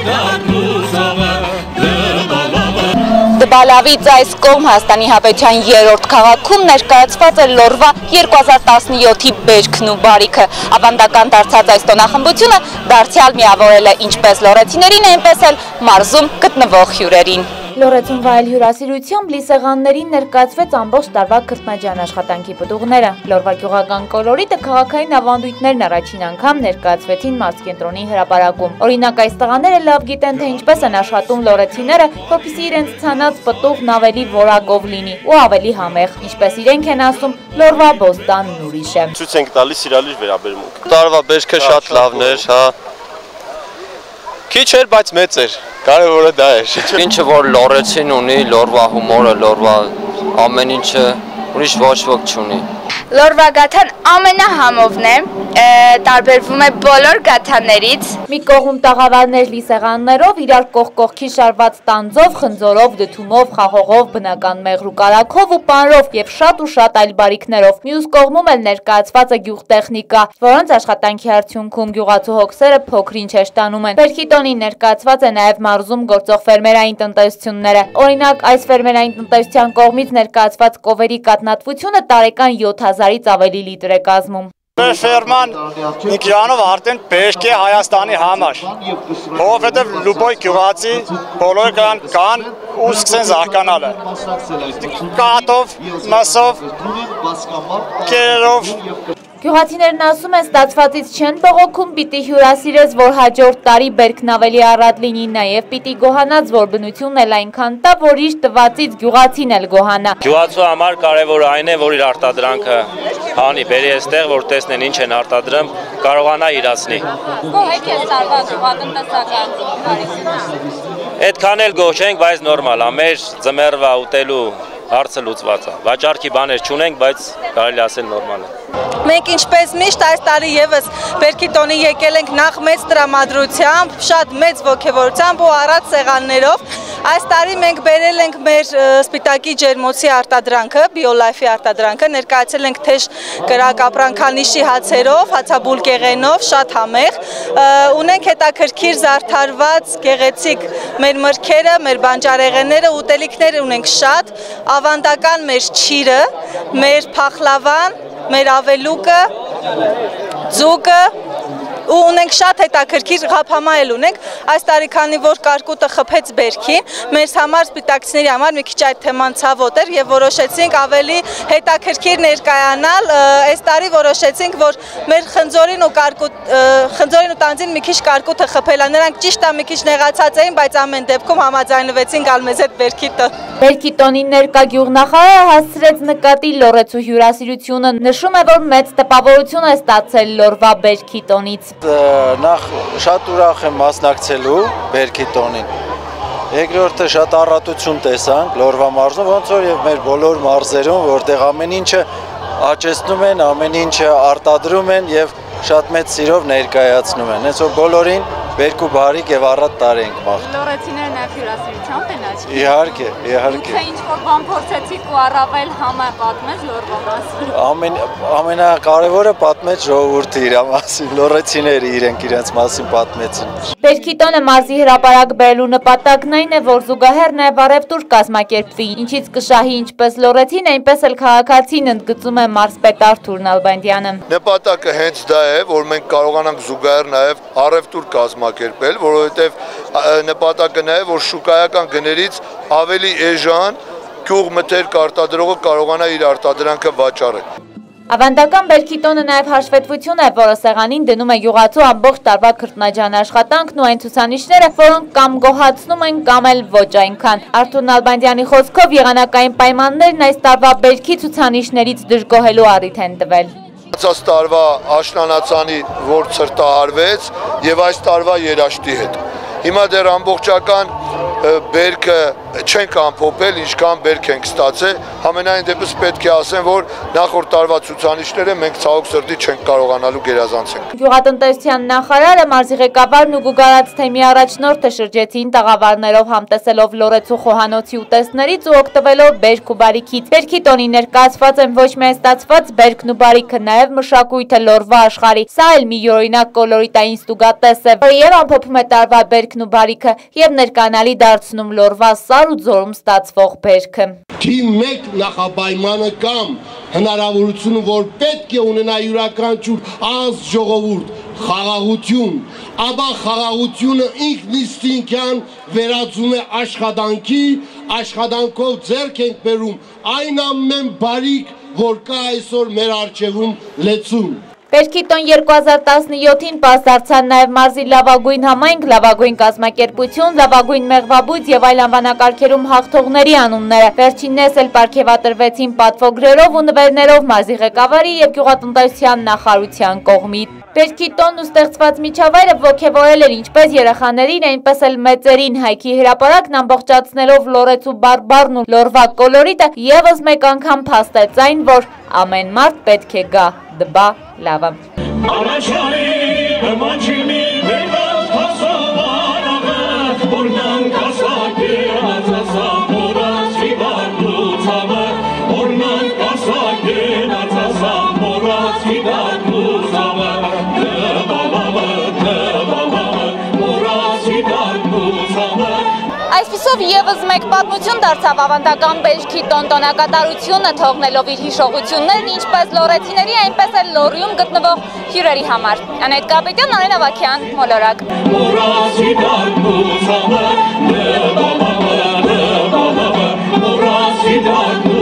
Դբալավից այս կողմ Հայաստանի Հանրապետության 3-րդ քաղաքում ներկայացված է Լոռվա 2017-ի բերքն ու բարիքը։ Ավանդական դարձած այս տոնախմբությունը դարձյալ միավորել է ինչպես լոռեցիներին, այնպես էլ մարզում գտնվող հյուրերին։ Լոռեցուն վայել հյուրասիրությամբ լի սեղաններին ներկայացվեց ամբողջ տարվա քրտնաջան աշխատանքի պտուղները։ Լոռվա գյուղական կոլորիտը քաղաքային ավանդույթներն առաջին անգամ ներկայացվեցին մարզկենտրոնի հրապարակում։ Օրինակ այս տղաները լավ գիտեն, թե ինչպես են աշխատում լոռեցիները, որպեսզի իրենց ցանած պտուղն ավելի որակով լինի ու ավելի համեղ, ինչպես իրենք են ասում, Լոռվա բոստանն ուրիշ է։ Ցույց ենք տալիս իրալիր վերաբերմունք։ Տարվա բերքը շատ լավն էր, հա։ Քիչ էր, բայց մեծ էր։ Կարևորը դա էր։ Ինչը որ լոռեցին ունի, Լոռվա հումորը, Լոռվա ամեն ինչը ուրիշ ոչ ոք չունի։ Լոռվա գաթան ամենահամովն է, տարբերվում է բոլոր գաթաներից։ Մի կողմում տաղավարներ լի սեղաններով, իրար կողքի շարված տանձով, խնձորով, դդումով, խաղողով, բնական մեղրու կարագով ու պանրով եւ շատ այլ բարիքներով։ Մյուս կողմում էլ ներկայացված է գյուղտեխնիկա, որոնց աշխատանքի արդյունքում գյուղացու հոգսերը փոքր-ինչ հեշտանում են։ Բերքի տոնին ներկայացված է նաեւ մարզում գործող ֆերմերային տնտեսությունները։ Օրինակ, այս ֆերմերային տնտեսության կողմից ներկայացված կովերի կատնատվությունը տարեկան 7000-ից ավելի լիտր է կազմում։ Մեր ֆերման Նիկյանով արդեն բերք է Հայաստանի համար, որովհետև լուբոյ գյուղացի բոլոր կան ու սկսեն զարգանալը, կաթով, մսով, կերերով։ Գյուղացիներն ասում են, ստացվածից չեն բողոքում, պիտի հյուրասիրես, որ հաջորդ տարի բերքն ավելի առատ լինի, նաև պիտի գոհանաց, որ բնությունն էլ այնքան տա, որ իր տվածից գյուղացին էլ գոհանա։ Գյուղացու համար կարևորը այն է, որ իր արտադրանքը հանի, բերի այստեղ, որ տեսնեն ինչ են արտադրում, կարողանա իրացնի։ Գոհ եք ես տարվա գյուղատնտեսական բարիքին։ Այդքան էլ գոհ չենք, բայց նորմալ է, մեր ձմեռվա ուտելու հարցը լուծված է։ Վաճառքի բաներ չունենք, բայց կարելի ասել նորմալ է։ Մենք ինչպես միշտ այս տարի եւս բերքի տոնի եկել ենք նախ մեծ տրամադրությամբ, շատ մեծ ոգևորությամբ ու առատ սեղաններով։ Այս տարի մենք բերել ենք մեր սպիտակի ջերմոցի արտադրանքը, BioLife-ի արտադրանքը, ներկայացել ենք թեժ կրակապրանքանիշի հացերով, հացաբուլկեղենով, շատ համեղ։ Ունենք հետաքրքիր զարդարված գեղեցիկ մեր մրգերը, մեր բանջարեղենները, ուտելիքներ ունենք շատ, ավանդական մեր չիրը, մեր փախլավան, մեր ավելուկը, ձուկը ու ունենք շատ հետաքրքիր ղափամա էլ ունենք, այս տարի քանի որ կարկուտը խփեց բերքին, մեր համար սպիտակցիների համար մի քիչ այդ թեման ցավոտ էր եւ որոշեցինք ավելի հետաքրքիր ներկայանալ, այս տարի որոշեցինք, որ մեր խնձորին ու տանձին մի քիչ կարկուտը խփելա, նրանք ճիշտ է մի քիչ նեղացած էին, բայց ամեն դեպքում համաձայնվեցին գալ մեզ հետ բերքի տոն։ Բերքի տոնին ներկա գյուղնախարարը հասցրեց նկատի լոռեցու հյուրասիրությունը, նշում է, որ մեծ տպավորություն է ստացել Լոռվա բերքի տոնից։ Նախ շատ ուրախ եմ մասնակցելու բերքի տոնին։ Երկրորդը շատ առատություն տեսանք Լոռվա մարզում, ոնց որ եւ մեր բոլոր մարզերում, որտեղ ամեն ինչը աճեցնում են, ամեն ինչը արտադրում են եւ շատ մեծ սիրով ներկայացնում են։ Հենց որ բոլորին բերք ու բարիք եւ առատ տարի ենք մաղթում։ Լոռեցիները նաեւ հյուրասիրությամբ են աճում։ Իհարկե, իհարկե։ Թե ինչ-որ բան փորձեցիք ու առավել համապատմեց Լոռվա մասին։ Ամենակարևորը պատմեց ժողովուրդը իր մասին, լոռեցիները իրենց մասին պատմեցին։ Բերքի տոնը մարզի հրապարակ բերելու նպատակն այն է, որ զուգահեռ նաև առևտուր կազմակերպվի, ինչից կշահի ինչպես լոռեցին, այնպես էլ քաղաքացին, ընդգծում է մարզպետ Արթուր Նալբանդյանը։ Նպատակը հենց դա է, որ մենք կարողանանք զուգահեռ նաև առևտուր կազմակերպել, որովհետև նպատակը նա է, որ շուկայական գներից ավելի էժան գյուղ մթերք արտադրողը կարողանա իր արտադրանքը վաճառել։ Ավանդական բերքի տոնը նաև հաշվետվություն է, որը սեղանին դնում է գյուղացու ամբողջ տարվա քրտնաջան աշխատանքն ու այն ցուցանիշները, որոնք կամ գոհացնում են, կամ էլ ոչ այնքան։ Արթուր Նալբանդյանի խոսքով եղանակային պայմաններն այս տարվա բերքի ցուցանիշներից դժգոհելու առիթ են տվել։ Այս տարվա աշնանացանի, որ ցրտահարվեց եւ այս տարվա երաշտի հետ։ Հիմա դեռ ամբողջական բերքը չենք ամփոփել, ինչքան բերք ենք ստացել, համենայն դեպս պետք է ասեմ, որ նախորդ տարվա ցուցանիշները մենք ցավոք սրտի չենք կարողանալու գերազանցել։ Գյուղատնտեսության նախարարը, մարզի ղեկավարն ու Գուգարաց թեմի առաջնորդը շրջեցին տաղավարներով համտեսելով Լորեցու խոհանոցի ուտեստներից ու օգտվելով բերք ու բարիքից։ Բերքի տոնի ներկայացված են ոչ միայն ստացված բերքն ու բարիքը, նաև մշակույթը Լորվա աշխարհի։ Սա էլ մի յուրօրինակ կոլորիտային ստուգատես է, որը եւ ամփոփում է տարվա բերքն ու բարիքը եւ ներկանալի դարձնում Լորվա սար ու ձորում ստացվող բերքը։ Չի մեկ նախապայմանը կամ հնարավորությունը, որ պետք է ունենա յուրաքանչյուր ազգ ժողովուրդ խաղաղություն, ապա խաղաղությունը ինքնիստինքյան վերածում է աշխատանքի, աշխատանքով ձեռք ենք բերում այն ամեն բարիք, որ կա այսօր մեր առջևում լեցուն։ Բերքի տոն 2017-ին պասդարձան նաև մարզի լավագույն համայնք, լավագույն կազմակերպություն, լավագույն մեղվաբույծ եւ այլ անվանակարգերում հաղթողների անունները։ Վերջիններս էլ պարգևատրվեցին պատվոգրերով ու նվերներով մարզի ղեկավարի եւ գյուղատնտեսության նախարարության կողմից։ Բերքի տոնն ու ստեղծված միջավայրը ոգևորել էր ինչպես երեխաներին, այնպես էլ մեծերին։ Հայքի հրապարակն ամբողջացնելով Լորեցու բարբառն ու Լորվա կոլորիտը եւս մեկ անգամ փաստեց այն, որ ամեն մարդ պետք է գա դբա լավը։ Այսպիսով եւս մեկ պատմություն դարձավ ավանդական բերքի տոնտոնակատարությունը, թողնելով իր հիշողություններն ինչպես լորեցիների, այնպես էլ Լոռիում գտնվող հյուրերի համար։ Անետ Կապետյան, Արեն Ավագյան, Մոլորակ։